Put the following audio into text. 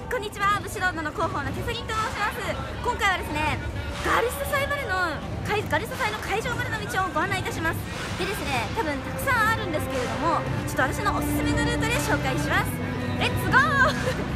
こんにちは。武士ロードの広報の手杉と申します。今回はですね、ガルス祭の会場までの道をご案内いたします。でですね、多分たくさんあるんですけれども、ちょっと私のおすすめのルートで紹介します。レッツゴー